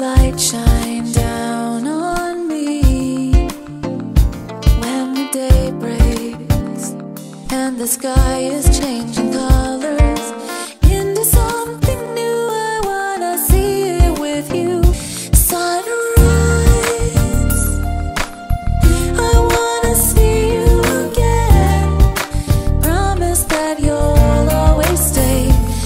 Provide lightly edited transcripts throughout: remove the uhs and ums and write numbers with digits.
light shine down on me when the day breaks and the sky is changing colors into something new. I wanna see it with you. Sunrise, I wanna see you again. Promise that you'll always stay.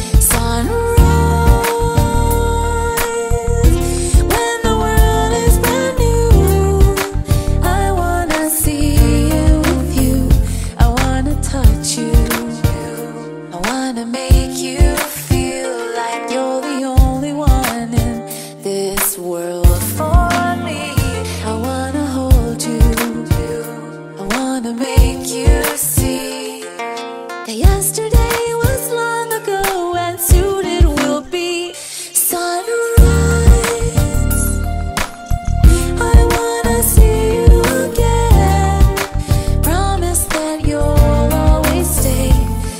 Make you feel like you're the only one in this world for me. I wanna hold you. I wanna make you see that yesterday was long ago and soon it will be. Sunrise, I wanna see you again. Promise that you'll always stay.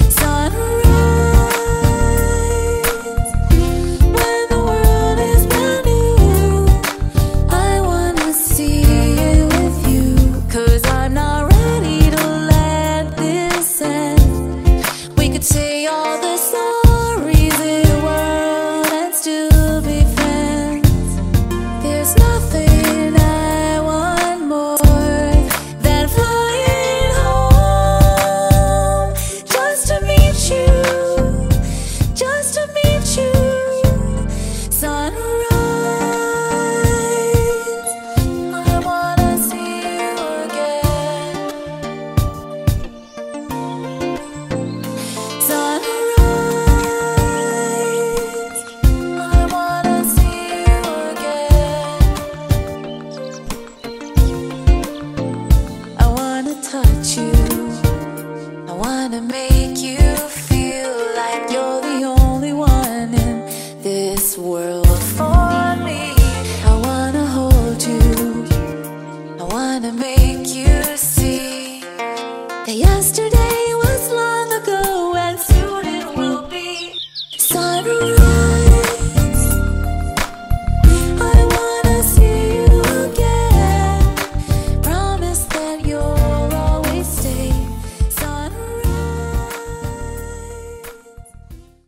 Say all the stories in the world and still be friends. There's nothing I want more than flying home just to meet you, just to meet you. Sunrise, I wanna see you again. Sunrise, I wanna see you again. I wanna touch you. I wanna make you feel like you're the only one in this world for me. I wanna hold you. I wanna make you see that yesterday